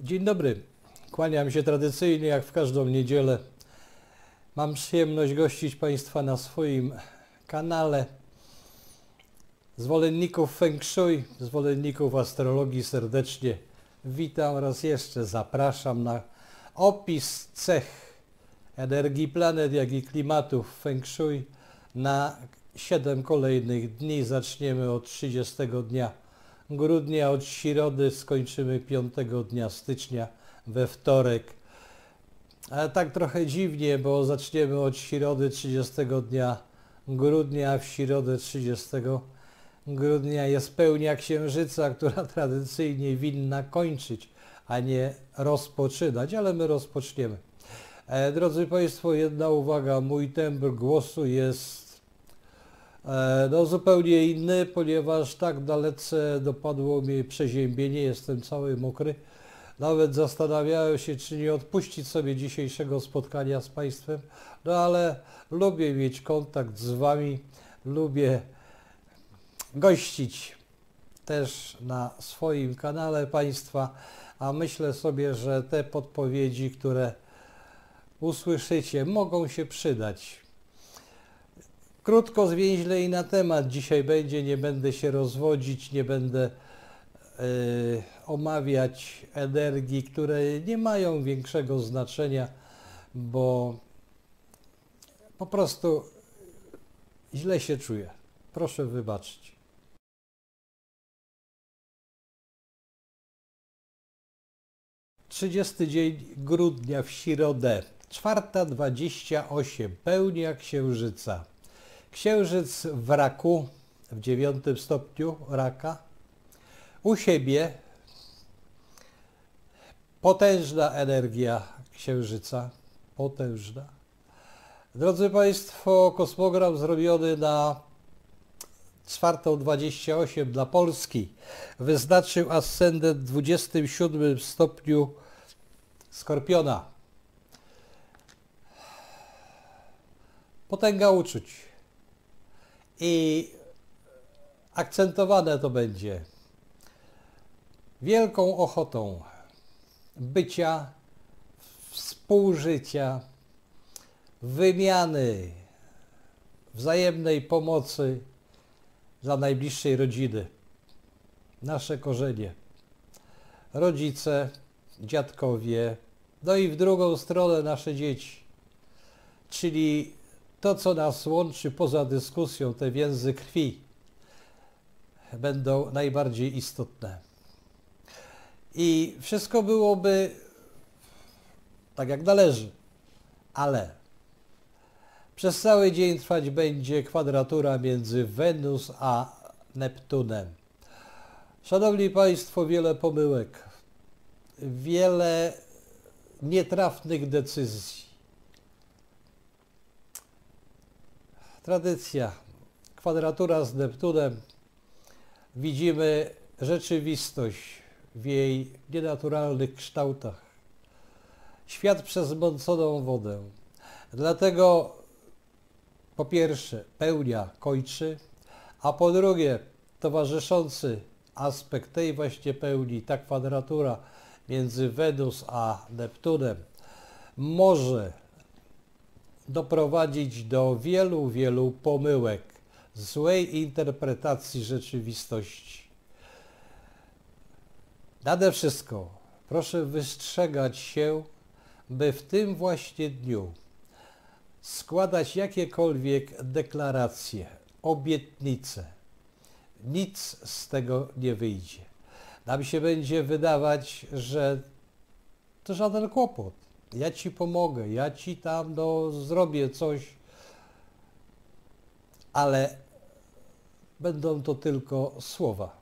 Dzień dobry. Kłaniam się tradycyjnie jak w każdą niedzielę. Mam przyjemność gościć Państwa na swoim kanale. Zwolenników Feng Shui, zwolenników astrologii serdecznie witam raz jeszcze. Zapraszam na opis cech energii planet, jak i klimatów Feng Shui na 7 kolejnych dni. Zaczniemy od 30 dnia grudnia, od środy, skończymy 5 dnia stycznia we wtorek. Ale tak trochę dziwnie, bo zaczniemy od środy 30 dnia grudnia, a w środę 30 grudnia jest pełnia księżyca, która tradycyjnie winna kończyć, a nie rozpoczynać, ale my rozpoczniemy. Drodzy Państwo, jedna uwaga, mój tembr głosu jest zupełnie inny, ponieważ tak dalece dopadło mnie przeziębienie, jestem cały mokry. Nawet zastanawiałem się, czy nie odpuścić sobie dzisiejszego spotkania z Państwem, ale lubię mieć kontakt z Wami, lubię gościć też na swoim kanale Państwa, a myślę sobie, że te podpowiedzi, które usłyszycie, mogą się przydać. Krótko, zwięźle i na temat dzisiaj będzie, nie będę się rozwodzić, nie będę omawiać energii, które nie mają większego znaczenia, bo po prostu źle się czuję. Proszę wybaczyć. Trzydziesty dzień grudnia w środę, 4:28, pełnia księżyca. Księżyc w raku, w 9 stopniu raka, u siebie potężna energia księżyca, potężna. Drodzy Państwo, kosmogram zrobiony na 4:28 dla Polski wyznaczył ascendent w 27 stopniu Skorpiona. Potęga uczuć. I akcentowane to będzie wielką ochotą bycia, współżycia, wymiany, wzajemnej pomocy dla najbliższej rodziny. Nasze korzenie, rodzice, dziadkowie, no i w drugą stronę nasze dzieci, czyli to, co nas łączy poza dyskusją, te więzy krwi, będą najbardziej istotne. I wszystko byłoby tak, jak należy, ale przez cały dzień trwać będzie kwadratura między Wenus a Neptunem. Szanowni Państwo, wiele pomyłek, wiele nietrafnych decyzji. Tradycja, kwadratura z Neptunem, widzimy rzeczywistość w jej nienaturalnych kształtach. Świat przez zmąconą wodę. Dlatego po pierwsze pełnia kończy, a po drugie towarzyszący aspekt tej właśnie pełni, ta kwadratura między Wenus a Neptunem może doprowadzić do wielu pomyłek, złej interpretacji rzeczywistości. Nade wszystko proszę wystrzegać się, by w tym właśnie dniu składać jakiekolwiek deklaracje, obietnice. Nic z tego nie wyjdzie. Nam się będzie wydawać, że to żaden kłopot. Ja Ci pomogę, ja Ci tam zrobię coś, ale będą to tylko słowa.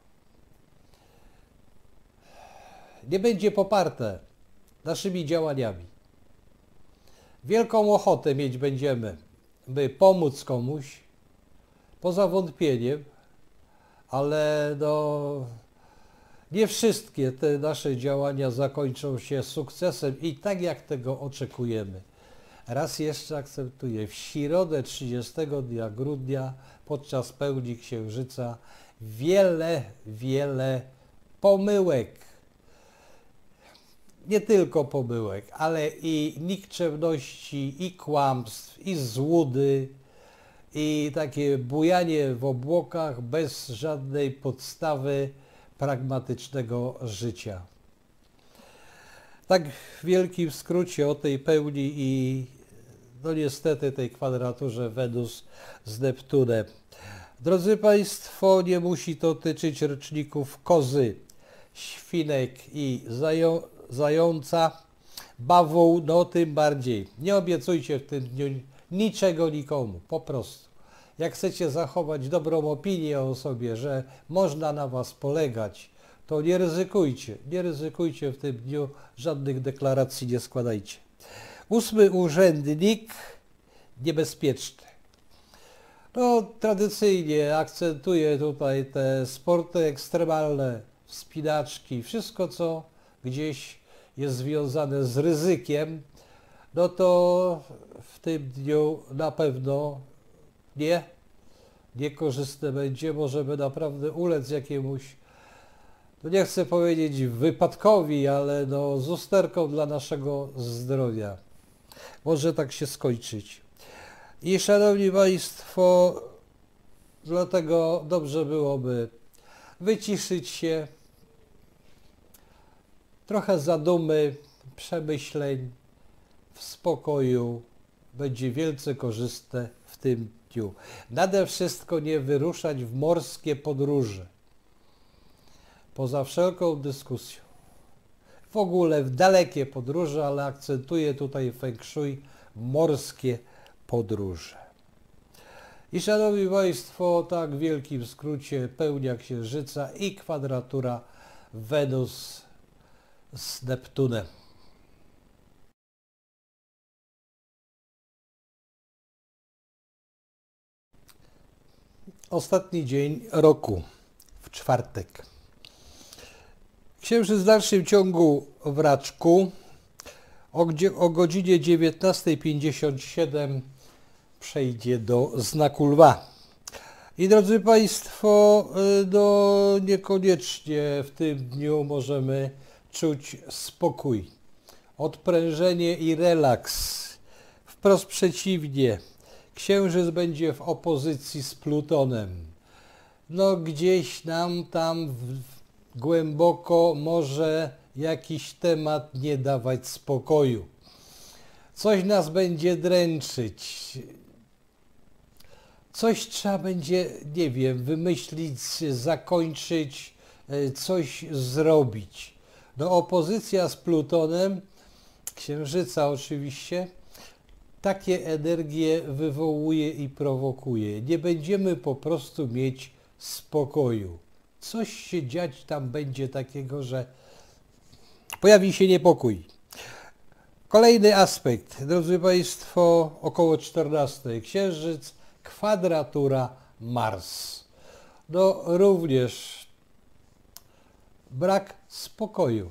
Nie będzie poparte naszymi działaniami. Wielką ochotę mieć będziemy, by pomóc komuś, poza wątpieniem, ale nie wszystkie te nasze działania zakończą się sukcesem i tak jak tego oczekujemy. Raz jeszcze akcentuję, w środę 30 dnia grudnia podczas pełni księżyca wiele pomyłek. nie tylko pomyłek, ale i nikczemności, i kłamstw, i złudy, i takie bujanie w obłokach bez żadnej podstawy pragmatycznego życia. Tak w wielkim skrócie o tej pełni i no niestety tej kwadraturze Wenus z Neptunem. Drodzy Państwo, nie musi to tyczyć roczników kozy, świnek i zająca, bawoł, no tym bardziej. Nie obiecujcie w tym dniu niczego nikomu, po prostu. Jak chcecie zachować dobrą opinię o sobie, że można na was polegać, to nie ryzykujcie w tym dniu, żadnych deklaracji nie składajcie. 8. urzędnik, niebezpieczny. No, tradycyjnie akcentuję tutaj te sporty ekstremalne, wspinaczki, wszystko co gdzieś jest związane z ryzykiem, no to w tym dniu na pewno niekorzystne będzie, możemy naprawdę ulec jakiemuś, no nie chcę powiedzieć wypadkowi, ale no z usterką dla naszego zdrowia. Może tak się skończyć. I szanowni Państwo, dlatego dobrze byłoby wyciszyć się, trochę zadumy, przemyśleń, w spokoju, będzie wielce korzystne w tym dniu. Nade wszystko nie wyruszać w morskie podróże, poza wszelką dyskusją. W ogóle w dalekie podróże, ale akcentuję tutaj feng shui morskie podróże. I szanowni Państwo, tak w wielkim skrócie pełnia Księżyca i kwadratura Wenus z Neptunem. Ostatni dzień roku, w czwartek. Księżyc w dalszym ciągu w Raczku o godzinie 19:57 przejdzie do znaku Lwa. I drodzy Państwo, no niekoniecznie w tym dniu możemy czuć spokój, odprężenie i relaks. Wprost przeciwnie, Księżyc będzie w opozycji z Plutonem. No gdzieś nam tam głęboko może jakiś temat nie dawać spokoju. Coś nas będzie dręczyć. Coś trzeba będzie, nie wiem, wymyślić, zakończyć, coś zrobić. No opozycja z Plutonem, Księżyca oczywiście, takie energie wywołuje i prowokuje. Nie będziemy po prostu mieć spokoju. Coś się dziać tam będzie takiego, że pojawi się niepokój. Kolejny aspekt, drodzy Państwo, około 14. Księżyc, kwadratura Mars. No również brak spokoju.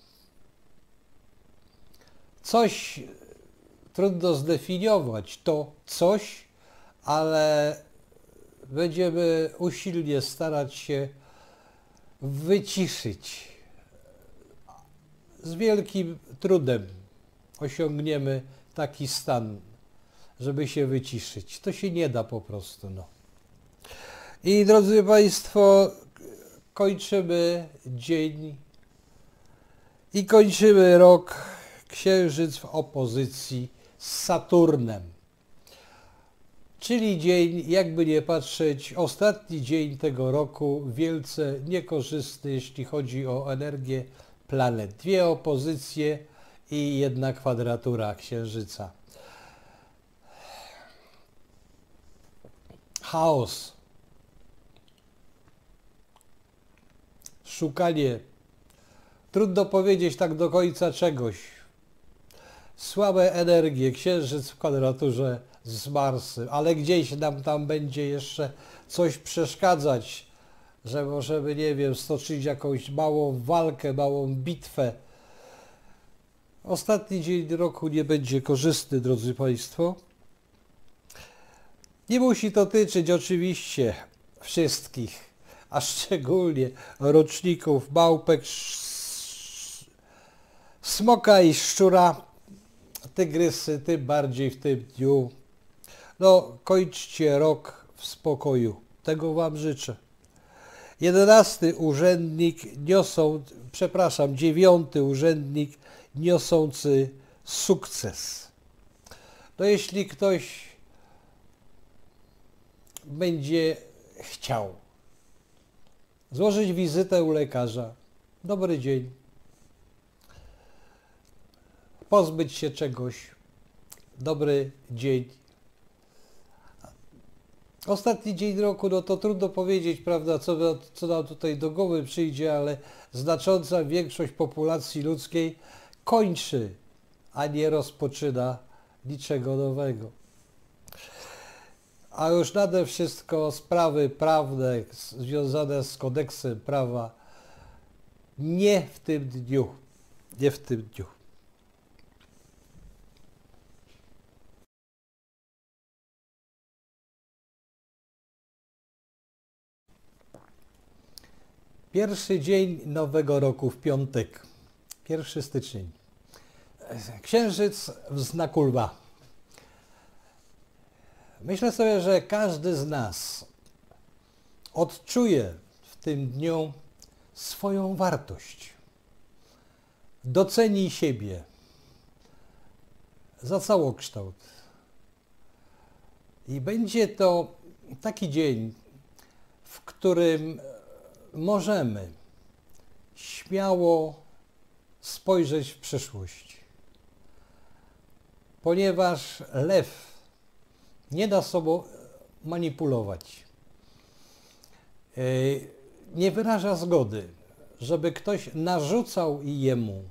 Coś trudno zdefiniować, to coś, ale będziemy usilnie starać się wyciszyć. Z wielkim trudem osiągniemy taki stan, żeby się wyciszyć. To się nie da po prostu. No. I drodzy Państwo, kończymy dzień i kończymy rok. Księżyc w opozycji z Saturnem. Czyli dzień, jakby nie patrzeć, ostatni dzień tego roku, wielce niekorzystny, jeśli chodzi o energię planet. 2 opozycje i 1 kwadratura Księżyca. Chaos. Szukanie. Trudno powiedzieć tak do końca czegoś. Słabe energie, Księżyc w kwadraturze z Marsem, ale gdzieś nam tam będzie jeszcze coś przeszkadzać, że możemy, nie wiem, stoczyć jakąś małą walkę, małą bitwę. Ostatni dzień roku nie będzie korzystny, drodzy Państwo. Nie musi to tyczyć oczywiście wszystkich, a szczególnie roczników małpek, Smoka i szczura, tygrysy, tym bardziej w tym dniu. No, kończcie rok w spokoju. Tego wam życzę. 11 urzędnik przepraszam, 9 urzędnik niosący sukces. To jeśli ktoś będzie chciał złożyć wizytę u lekarza, dobry dzień, pozbyć się czegoś, dobry dzień. Ostatni dzień roku, no to trudno powiedzieć, prawda, co nam tutaj do głowy przyjdzie, ale znacząca większość populacji ludzkiej kończy, a nie rozpoczyna niczego nowego. A już nade wszystko sprawy prawne związane z kodeksem prawa nie w tym dniu, nie w tym dniu. Pierwszy dzień nowego roku w piątek, 1 stycznia. Księżyc w znaku lwa. Myślę sobie, że każdy z nas odczuje w tym dniu swoją wartość. Doceni siebie za całokształt. I będzie to taki dzień, w którym możemy śmiało spojrzeć w przyszłość. Ponieważ lew nie da sobą manipulować. Nie wyraża zgody, żeby ktoś narzucał jemu,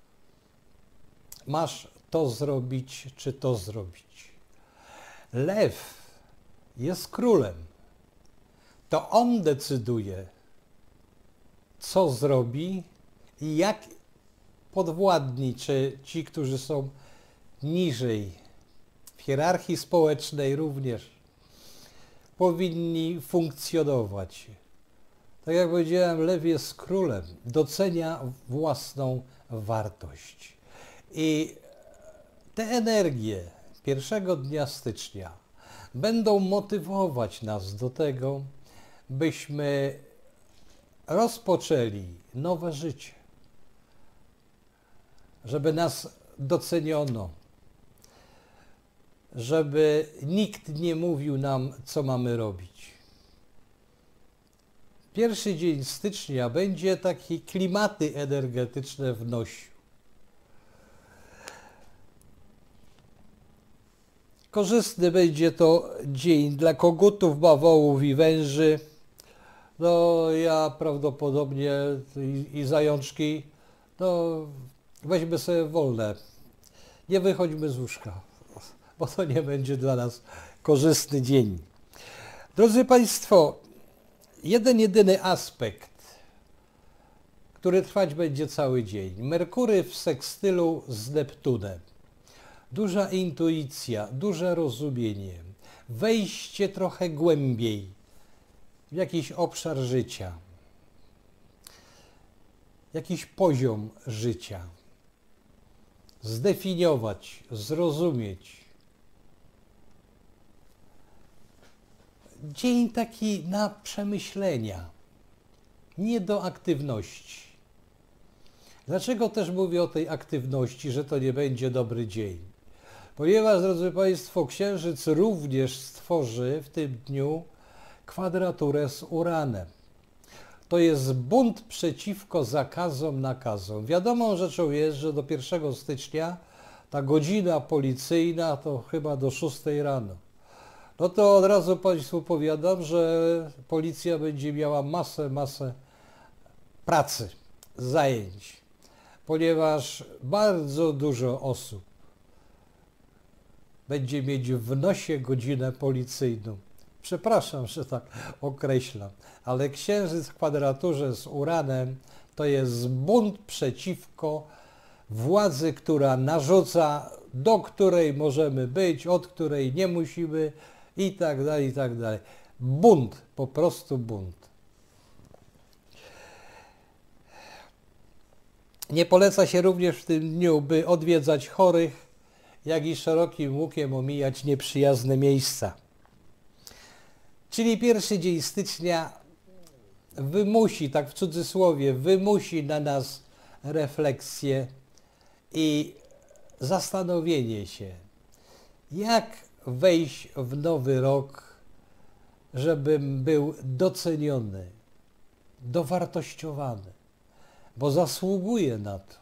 masz to zrobić, czy to zrobić. Lew jest królem. To on decyduje, co zrobi i jak podwładni, czy ci, którzy są niżej w hierarchii społecznej również powinni funkcjonować. Tak jak powiedziałem, lew jest królem, docenia własną wartość. I te energie pierwszego dnia stycznia będą motywować nas do tego, byśmy rozpoczęli nowe życie, żeby nas doceniono, żeby nikt nie mówił nam, co mamy robić. Pierwszy dzień stycznia będzie takie klimaty energetyczne wnosił. Korzystny będzie to dzień dla kogutów, bawołów i węży. No ja prawdopodobnie i zajączki, no weźmy sobie wolne. Nie wychodźmy z łóżka, bo to nie będzie dla nas korzystny dzień. Drodzy Państwo, jedyny aspekt, który trwać będzie cały dzień. Merkury w sekstylu z Neptunem. Duża intuicja, duże rozumienie, wejście trochę głębiej w jakiś obszar życia, jakiś poziom życia. Zdefiniować, zrozumieć. Dzień taki na przemyślenia, nie do aktywności. Dlaczego też mówię o tej aktywności, że to nie będzie dobry dzień? Ponieważ, drodzy Państwo, Księżyc również stworzy w tym dniu kwadraturę z Uranem. To jest bunt przeciwko zakazom, nakazom. Wiadomą rzeczą jest, że do 1 stycznia ta godzina policyjna to chyba do 6 rano. No to od razu Państwu powiadam, że policja będzie miała masę pracy, zajęć, ponieważ bardzo dużo osób będzie mieć w nosie godzinę policyjną. Przepraszam, że tak określam, ale Księżyc w kwadraturze z Uranem to jest bunt przeciwko władzy, która narzuca, do której możemy być, od której nie musimy i tak dalej, i tak dalej. Bunt, po prostu bunt. Nie poleca się również w tym dniu, by odwiedzać chorych, jak i szerokim łukiem omijać nieprzyjazne miejsca. Czyli pierwszy dzień stycznia wymusi, tak w cudzysłowie, wymusi na nas refleksję i zastanowienie się, jak wejść w nowy rok, żebym był doceniony, dowartościowany, bo zasługuję na to.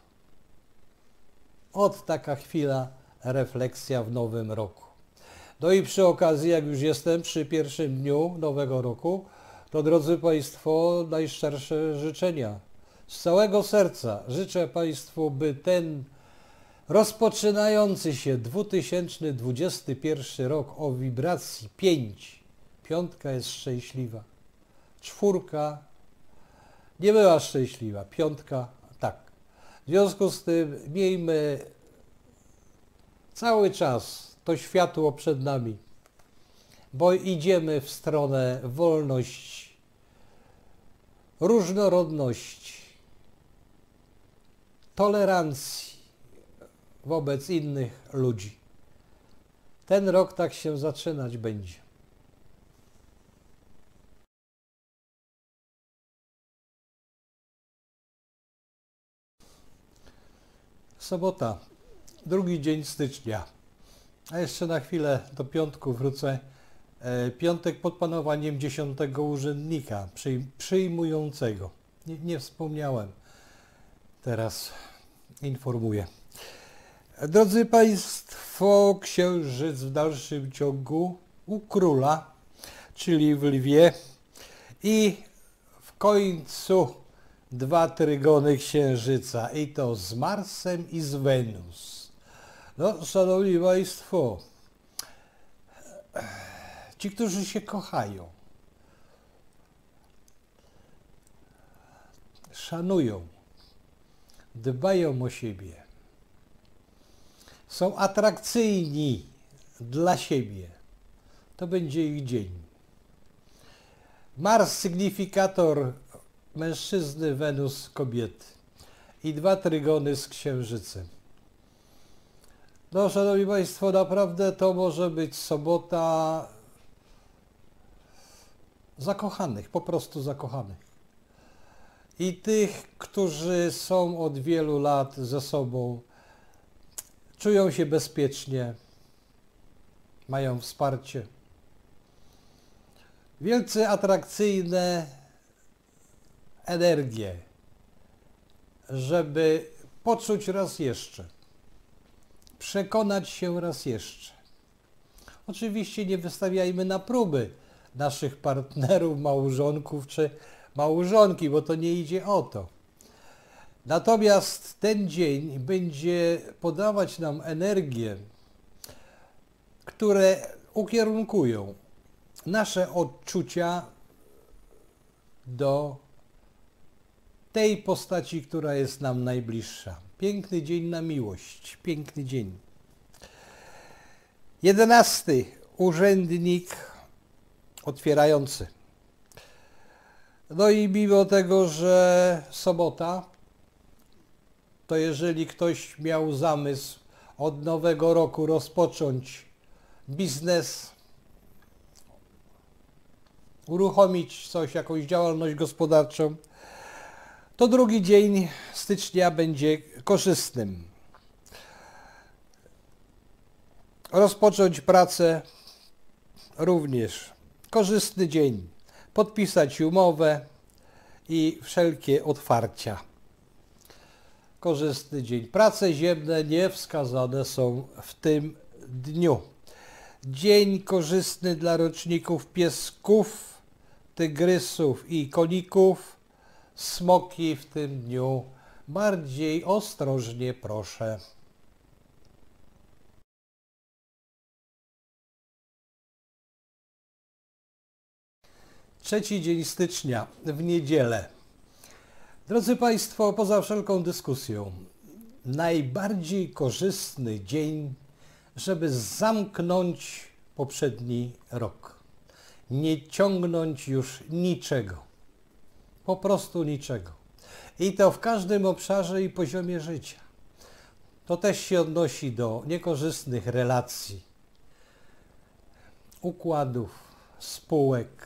Od taka chwila refleksja w nowym roku. No i przy okazji, jak już jestem przy pierwszym dniu nowego roku, to drodzy Państwo, najszczersze życzenia. Z całego serca życzę Państwu, by ten rozpoczynający się 2021 rok o wibracji 5, piątka jest szczęśliwa, czwórka nie była szczęśliwa, piątka tak. W związku z tym miejmy cały czas to światło przed nami, bo idziemy w stronę wolności, różnorodności, tolerancji wobec innych ludzi. Ten rok tak się zaczynać będzie. Sobota, drugi dzień stycznia. A jeszcze na chwilę do piątku wrócę. Piątek pod panowaniem 10 urzędnika przyjmującego. Nie wspomniałem. Teraz informuję. Drodzy Państwo, księżyc w dalszym ciągu u króla, czyli w Lwie, i w końcu 2 trygony księżyca, i to z Marsem i z Wenus. No, szanowni Państwo, ci, którzy się kochają, szanują, dbają o siebie, są atrakcyjni dla siebie, to będzie ich dzień. Mars sygnifikator mężczyzny, Wenus kobiety i 2 trygony z księżycem. No, szanowni Państwo, naprawdę to może być sobota zakochanych, po prostu zakochanych. I tych, którzy są od wielu lat ze sobą, czują się bezpiecznie, mają wsparcie. Wielce atrakcyjne energię, żeby poczuć raz jeszcze, przekonać się raz jeszcze. Oczywiście nie wystawiajmy na próby naszych partnerów, małżonków czy małżonki, bo to nie idzie o to. Natomiast ten dzień będzie podawać nam energię, które ukierunkują nasze odczucia do tej postaci, która jest nam najbliższa. Piękny dzień na miłość, piękny dzień. 11. Urzędnik otwierający. No i mimo tego, że sobota, to jeżeli ktoś miał zamysł od nowego roku rozpocząć biznes, uruchomić coś, jakąś działalność gospodarczą, to drugi dzień stycznia będzie korzystnym. Rozpocząć pracę również korzystny dzień. Podpisać umowę i wszelkie otwarcia. Korzystny dzień. Prace ziemne nie wskazane są w tym dniu. Dzień korzystny dla roczników piesków, tygrysów i koników. Smoki w tym dniu bardziej ostrożnie proszę. Trzeci dzień stycznia, w niedzielę. Drodzy Państwo, poza wszelką dyskusją, najbardziej korzystny dzień, żeby zamknąć poprzedni rok. Nie ciągnąć już niczego. Po prostu niczego. I to w każdym obszarze i poziomie życia. To też się odnosi do niekorzystnych relacji, układów, spółek.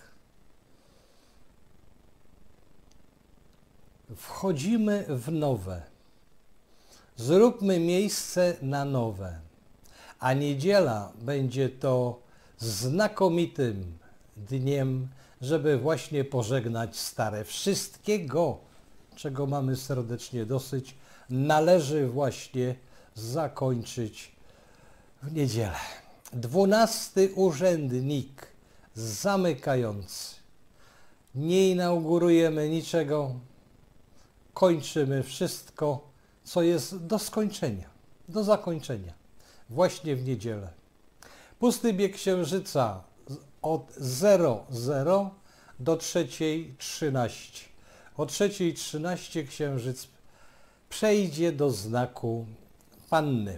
Wchodzimy w nowe. Zróbmy miejsce na nowe. A niedziela będzie to znakomitym dniem, żeby właśnie pożegnać stare. Wszystkiego, czego mamy serdecznie dosyć, należy właśnie zakończyć w niedzielę. 12 urzędnik zamykający. Nie inaugurujemy niczego, kończymy wszystko, co jest do skończenia, do zakończenia, właśnie w niedzielę. Pusty bieg księżyca od 00 do 3:13. O 3:13 księżyc przejdzie do znaku Panny.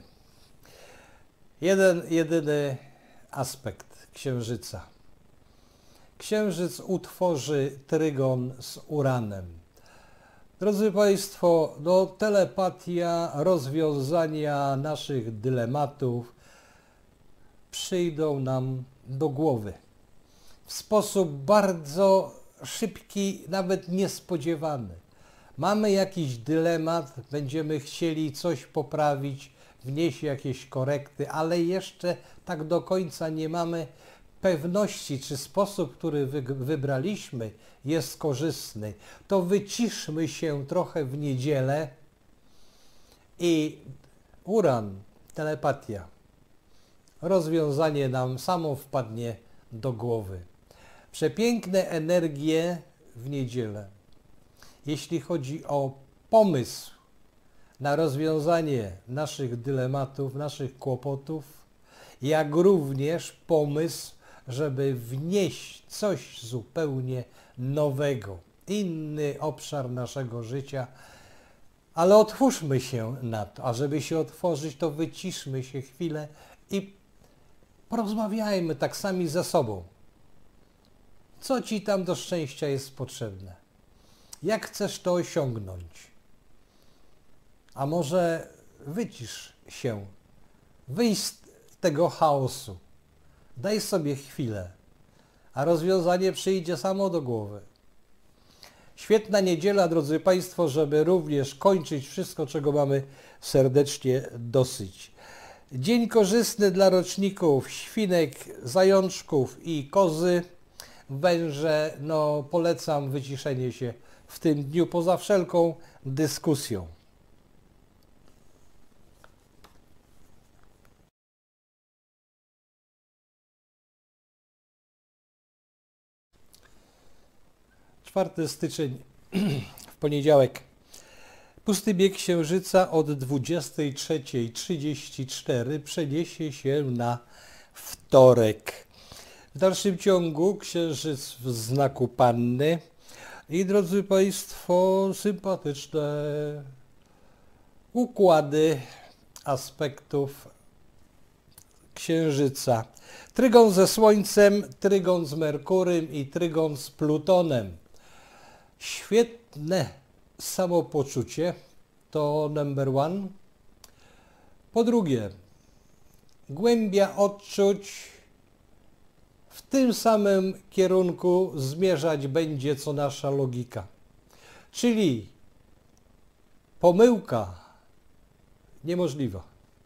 Jedyny aspekt księżyca. Księżyc utworzy trygon z Uranem. Drodzy Państwo, telepatia, rozwiązania naszych dylematów przyjdą nam do głowy w sposób bardzo szybki, nawet niespodziewany. Mamy jakiś dylemat, będziemy chcieli coś poprawić, wnieść jakieś korekty, ale jeszcze tak do końca nie mamy pewności, czy sposób, który wybraliśmy, jest korzystny. To wyciszmy się trochę w niedzielę i Uran, telepatia, rozwiązanie nam samo wpadnie do głowy. Przepiękne energie w niedzielę. Jeśli chodzi o pomysł na rozwiązanie naszych dylematów, naszych kłopotów, jak również pomysł, żeby wnieść coś zupełnie nowego, inny obszar naszego życia, ale otwórzmy się na to, a żeby się otworzyć, to wyciszmy się chwilę i porozmawiajmy tak sami ze sobą. Co ci tam do szczęścia jest potrzebne? Jak chcesz to osiągnąć? A może wycisz się, wyjść z tego chaosu, daj sobie chwilę, a rozwiązanie przyjdzie samo do głowy. Świetna niedziela, drodzy Państwo, żeby również kończyć wszystko, czego mamy serdecznie dosyć. Dzień korzystny dla roczników świnek, zajączków i kozy. Węże, polecam wyciszenie się w tym dniu poza wszelką dyskusją. Czwarty styczeń w poniedziałek. Pusty bieg księżyca od 23:34 przeniesie się na wtorek. W dalszym ciągu księżyc w znaku Panny i, drodzy Państwo, sympatyczne układy aspektów księżyca. Trygon ze Słońcem, trygon z Merkurym i trygon z Plutonem. Świetne samopoczucie to number one. Po drugie, głębia odczuć w tym samym kierunku zmierzać będzie co nasza logika. Czyli pomyłka niemożliwa.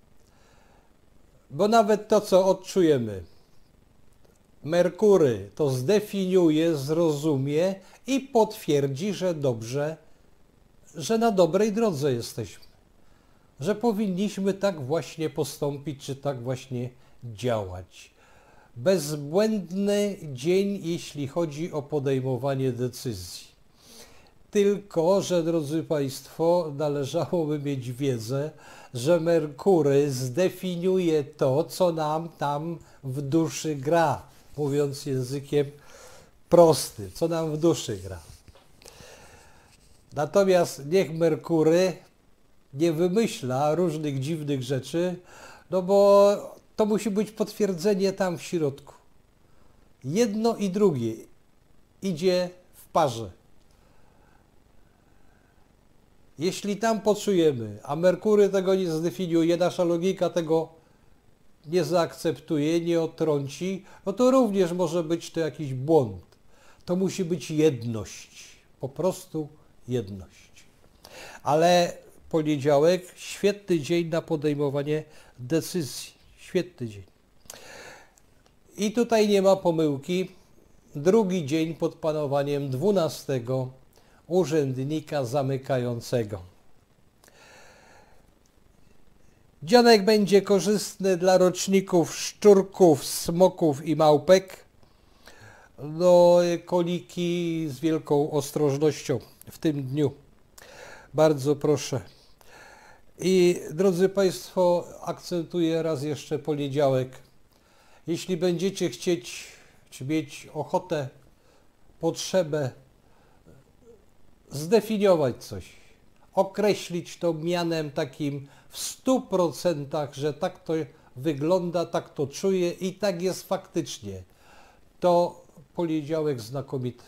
Bo nawet to, co odczujemy, Merkury to zdefiniuje, zrozumie i potwierdzi, że dobrze, że na dobrej drodze jesteśmy. Że powinniśmy tak właśnie postąpić, czy tak właśnie działać. Bezbłędny dzień, jeśli chodzi o podejmowanie decyzji. Tylko że, drodzy Państwo, należałoby mieć wiedzę, że Merkury zdefiniuje to, co nam tam w duszy gra, mówiąc językiem prostym, co nam w duszy gra. Natomiast niech Merkury nie wymyśla różnych dziwnych rzeczy, bo to musi być potwierdzenie tam w środku. Jedno i drugie idzie w parze. Jeśli tam poczujemy, a Merkury tego nie zdefiniuje, nasza logika tego nie zaakceptuje, nie odtrąci, no to również może być to jakiś błąd. To musi być jedność, po prostu jedność. Ale poniedziałek, świetny dzień na podejmowanie decyzji, świetny dzień. I tutaj nie ma pomyłki, drugi dzień pod panowaniem 12 urzędnika zamykającego. Dzionek będzie korzystny dla roczników szczurków, smoków i małpek. Do koliki z wielką ostrożnością w tym dniu. Bardzo proszę. I drodzy Państwo, akcentuję raz jeszcze poniedziałek. Jeśli będziecie chcieć, czy mieć ochotę, potrzebę zdefiniować coś, określić to mianem takim w 100%, że tak to wygląda, tak to czuję i tak jest faktycznie, to poniedziałek znakomity.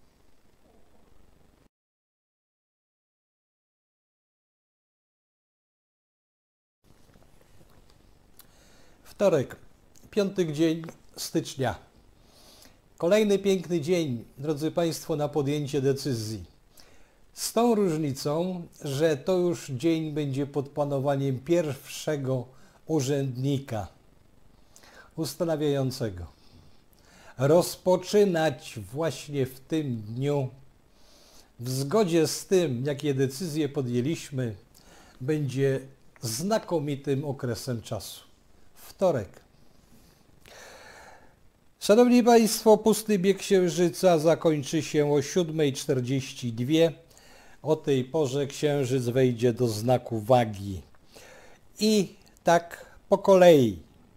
Wtorek, piąty dzień stycznia. Kolejny piękny dzień, drodzy Państwo, na podjęcie decyzji. Z tą różnicą, że to już dzień będzie pod panowaniem pierwszego urzędnika ustanawiającego. Rozpoczynać właśnie w tym dniu, w zgodzie z tym, jakie decyzje podjęliśmy, będzie znakomitym okresem czasu. Wtorek. Szanowni Państwo, pusty bieg Księżyca zakończy się o 7:42. O tej porze Księżyc wejdzie do znaku wagi. I tak po kolei.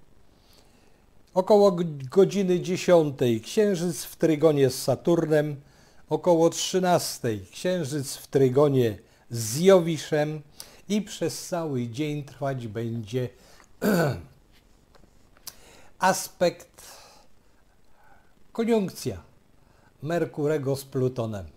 Około godziny 10 Księżyc w trygonie z Saturnem, około 13 Księżyc w trygonie z Jowiszem i przez cały dzień trwać będzie aspekt, koniunkcja Merkurego z Plutonem.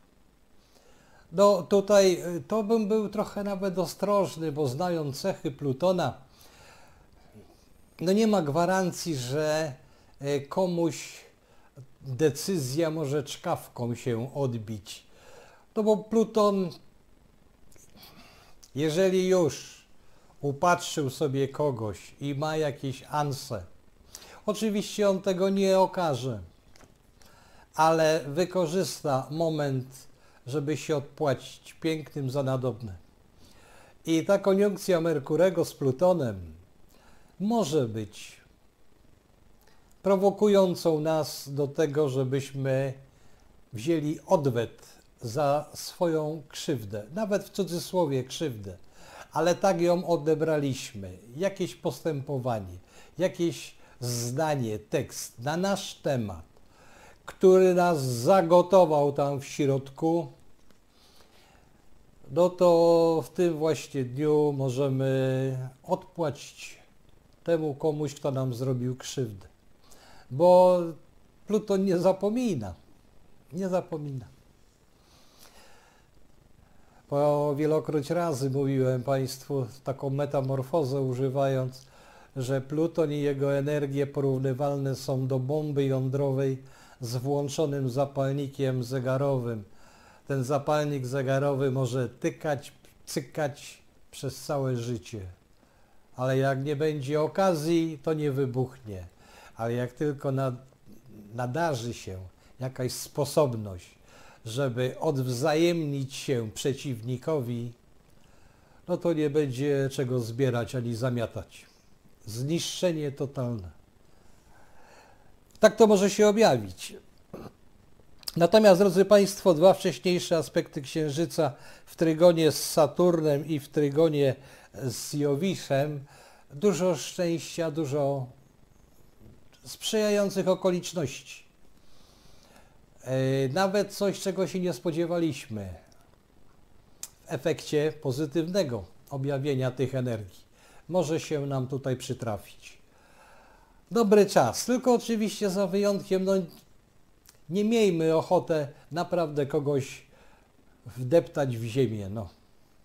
No tutaj to bym był trochę nawet ostrożny, bo znając cechy Plutona, no nie ma gwarancji, że komuś decyzja może czkawką się odbić. No bo Pluton, jeżeli już upatrzył sobie kogoś i ma jakieś anse, oczywiście on tego nie okaże, ale wykorzysta moment, żeby się odpłacić pięknym za nadobne. I ta koniunkcja Merkurego z Plutonem może być prowokującą nas do tego, żebyśmy wzięli odwet za swoją krzywdę, nawet w cudzysłowie krzywdę, ale tak ją odebraliśmy, jakieś postępowanie, jakieś zdanie, tekst na nasz temat, który nas zagotował tam w środku, no to w tym właśnie dniu możemy odpłacić temu komuś, kto nam zrobił krzywdę. Bo Pluton nie zapomina. Nie zapomina. Po wielokroć razy mówiłem Państwu taką metamorfozę używając, że Pluton i jego energie porównywalne są do bomby jądrowej z włączonym zapalnikiem zegarowym. Ten zapalnik zegarowy może tykać, cykać przez całe życie. Ale jak nie będzie okazji, to nie wybuchnie. Ale jak tylko nadarzy się jakaś sposobność, żeby odwzajemnić się przeciwnikowi, no to nie będzie czego zbierać ani zamiatać. Zniszczenie totalne. Tak to może się objawić. Natomiast, drodzy Państwo, dwa wcześniejsze aspekty Księżyca w trygonie z Saturnem i w trygonie z Jowiszem, dużo szczęścia, dużo sprzyjających okoliczności. Nawet coś, czego się nie spodziewaliśmy w efekcie pozytywnego objawienia tych energii. Może się nam tutaj przytrafić. Dobry czas, tylko oczywiście za wyjątkiem, no nie miejmy ochotę naprawdę kogoś wdeptać w ziemię, no.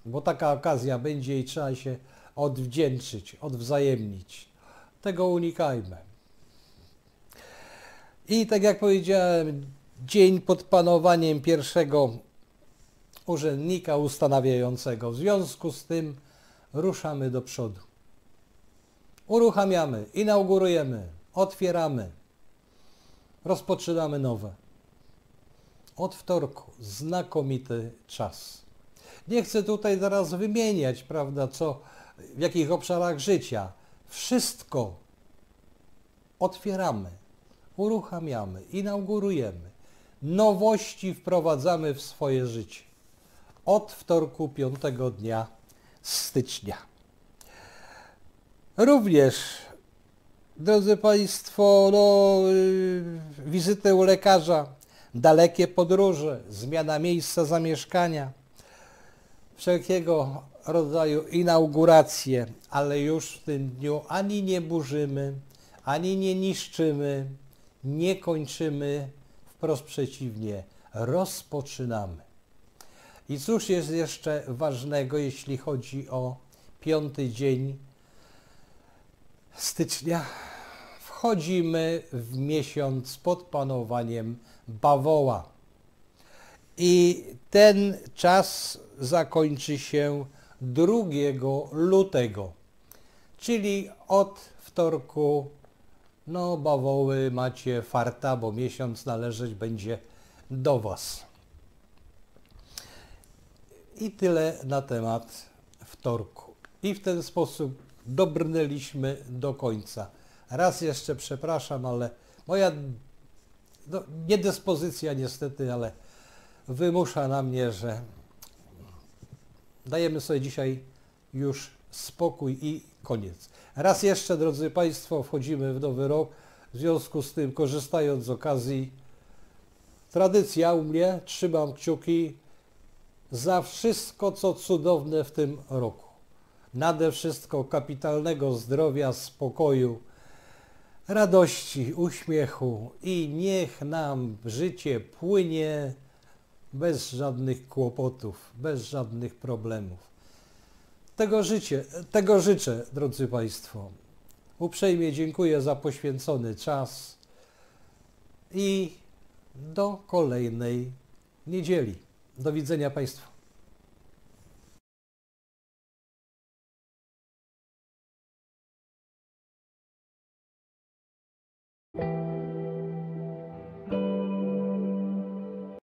bo taka okazja będzie i trzeba się odwdzięczyć, odwzajemnić. Tego unikajmy. I tak jak powiedziałem, dzień pod panowaniem pierwszego urzędnika ustanawiającego. W związku z tym ruszamy do przodu. Uruchamiamy, inaugurujemy, otwieramy, rozpoczynamy nowe. Od wtorku znakomity czas. Nie chcę tutaj zaraz wymieniać, prawda, w jakich obszarach życia. Wszystko otwieramy, uruchamiamy, inaugurujemy. Nowości wprowadzamy w swoje życie. Od wtorku 5 dnia stycznia. Również, drodzy Państwo, wizytę u lekarza, dalekie podróże, zmiana miejsca zamieszkania, wszelkiego rodzaju inauguracje, ale już w tym dniu ani nie burzymy, ani nie niszczymy, nie kończymy, wprost przeciwnie, rozpoczynamy. I cóż jest jeszcze ważnego, jeśli chodzi o 5 dzień stycznia? Wchodzimy w miesiąc pod panowaniem Bawoła. I ten czas zakończy się 2 lutego, czyli od wtorku, bawoły macie farta, bo miesiąc należeć będzie do Was. I tyle na temat wtorku. I w ten sposób dobrnęliśmy do końca. Raz jeszcze przepraszam, ale moja niedyspozycja niestety, ale wymusza na mnie, że dajemy sobie dzisiaj już spokój i koniec. Raz jeszcze, drodzy Państwo, wchodzimy w nowy rok. W związku z tym, korzystając z okazji, tradycja u mnie, trzymam kciuki za wszystko, co cudowne w tym roku. Nade wszystko kapitalnego zdrowia, spokoju, radości, uśmiechu i niech nam życie płynie bez żadnych kłopotów, bez żadnych problemów. Tego życzę, drodzy Państwo. Uprzejmie dziękuję za poświęcony czas i do kolejnej niedzieli. Do widzenia Państwu.